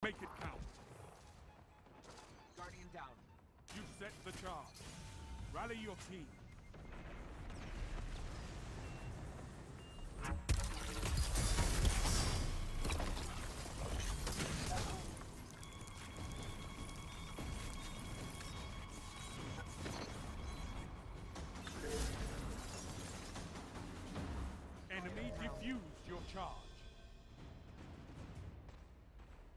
Make it count. Guardian down. You set the charge. Rally your team. Enemy defused your charge.